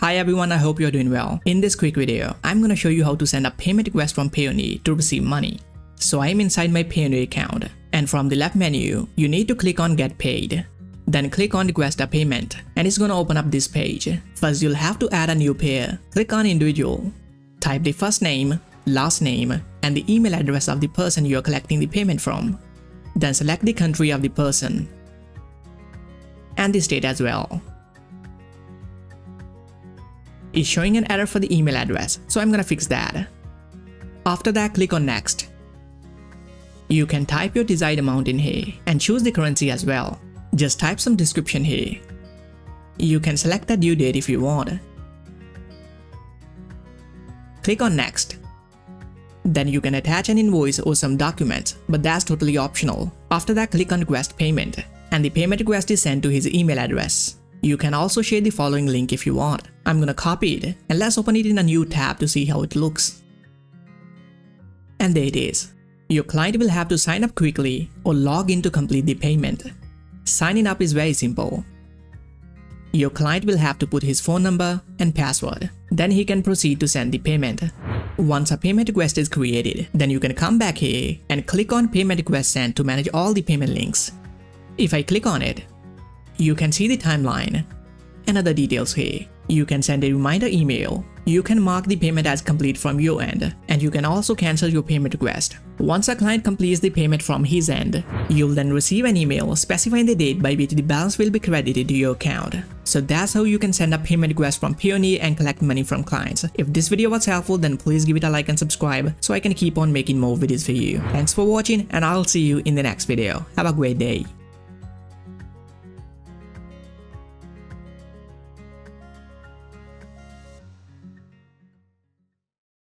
Hi everyone, I hope you're doing well. In this quick video, I'm gonna show you how to send a payment request from Payoneer to receive money. So I'm inside my Payoneer account, and from the left menu, you need to click on Get Paid. Then click on Request a Payment, and it's gonna open up this page. First, you'll have to add a new payer. Click on Individual. Type the first name, last name, and the email address of the person you're collecting the payment from. Then select the country of the person and the state as well. It's showing an error for the email address, so I'm gonna fix that. After that, click on Next. You can type your desired amount in here and choose the currency as well. Just type some description here. You can select the due date if you want. Click on Next. Then you can attach an invoice or some documents, but that's totally optional. After that, click on Request Payment, and the payment request is sent to his email address. You can also share the following link if you want. I'm gonna copy it, and let's open it in a new tab to see how it looks. And there it is. Your client will have to sign up quickly or log in to complete the payment. Signing up is very simple. Your client will have to put his phone number and password. Then he can proceed to send the payment. Once a payment request is created, then you can come back here and click on Payment Request Sent to manage all the payment links. If I click on it, you can see the timeline and other details here. You can send a reminder email. You can mark the payment as complete from your end, and you can also cancel your payment request. Once a client completes the payment from his end, you'll then receive an email specifying the date by which the balance will be credited to your account. So that's how you can send a payment request from Payoneer and collect money from clients. If this video was helpful, then please give it a like and subscribe so I can keep on making more videos for you. Thanks for watching, and I'll see you in the next video. Have a great day.